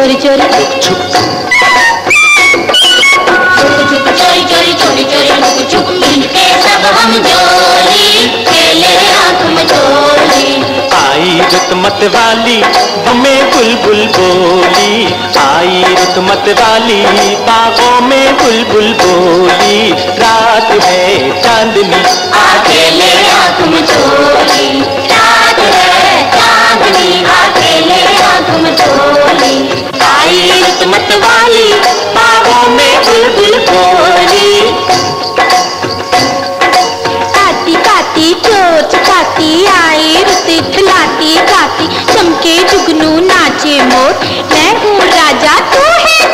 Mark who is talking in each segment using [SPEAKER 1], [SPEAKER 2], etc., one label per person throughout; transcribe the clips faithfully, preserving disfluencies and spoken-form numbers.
[SPEAKER 1] चोरी चोरी लुक छुप, छुप चोरी चोरी चोरी चोरी लुक छुप, मिलके सब हम जोली खेले आँख मचोली।
[SPEAKER 2] आई रुत मत वाली में बुलबुल बोली, आई रुत मत वाली बागों में बुलबुल बोली। रात है चांदनी
[SPEAKER 1] अकेले आँख मचोली, रात है चांदनी अकेले आँख मचोली।
[SPEAKER 2] आई रुत मत वाली बागों में बुलबुल बोली।
[SPEAKER 1] काती काती चोच काती आई रुत खिलाती गाती, चमके जुगनू नाचे मोर, मैं हूँ राजा तू है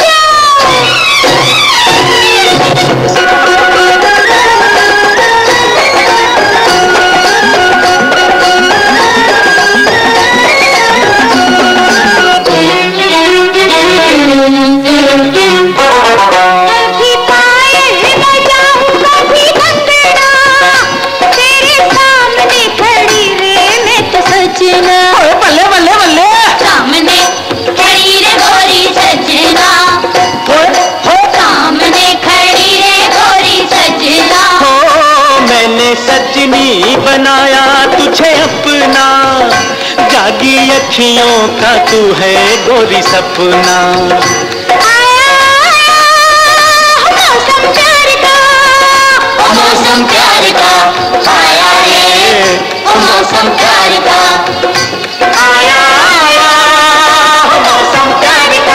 [SPEAKER 2] बल्ले बल्ले बल्ले
[SPEAKER 1] सामने खड़ी रे गोरी सजना,
[SPEAKER 2] हो
[SPEAKER 1] सामने खड़ी रे गोरी सजना।
[SPEAKER 2] हो मैंने सजनी बनाया तुझे अपना, जागी अखियों का तू है गोरी सपना।
[SPEAKER 1] आया मौसम प्यार का, मौसम प्यार का आया रे, मौसम प्यार का
[SPEAKER 2] आया आया मौसम प्यार का,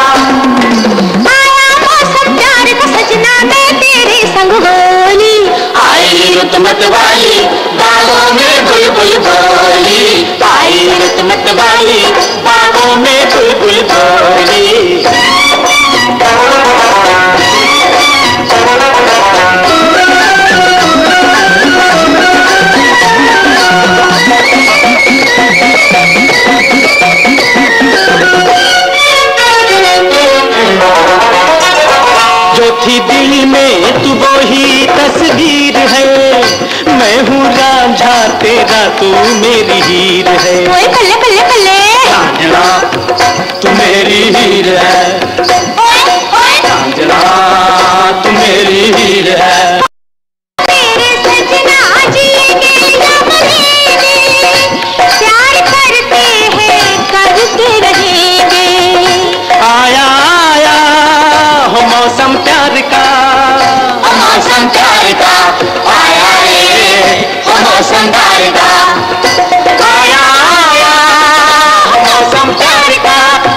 [SPEAKER 1] आया मौसम प्यार का सजना, मैं तेरे संग होली।
[SPEAKER 2] आई रुत मत वाली बागों में बुलबुल बोली, आई रुत मत वाली बागों में बुलबुल बोली। जो थी दिल में तू वो ही तस्वीर है, मैं हूँ रांझा तेरा तू मेरी हीर है।
[SPEAKER 1] ओए बल्ले बल्ले बल्ले
[SPEAKER 2] रांझा तू मेरी हीर है,
[SPEAKER 1] ओए ओए
[SPEAKER 2] रांझा तू मेरी हीर है।
[SPEAKER 1] तेरे सजना जिएंगे या मरेंगे, प्यार करते हैं करते रहेंगे।
[SPEAKER 2] आया आया हो मौसम प्यार का,
[SPEAKER 1] मौसम प्यार का आया रे, मौसम प्यार का
[SPEAKER 2] आया आया हो मौसम प्यार का,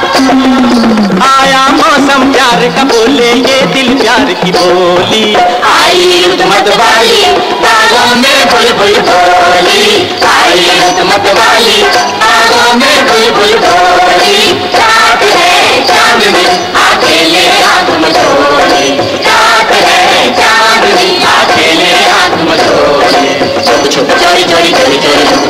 [SPEAKER 2] आया मौसम प्यार का। बोले ये दिल प्यार की बोली,
[SPEAKER 1] आई रुत मत वाली बागों में बुलबुल बोली, आई रुत मत वाली बागों में बुलबुल बोली। रात है चांदनी अकेले आँख मचोली, रात है चांदनी अकेले आँख मचोली। छुप छुप चोरी चोरी चोरी चोरी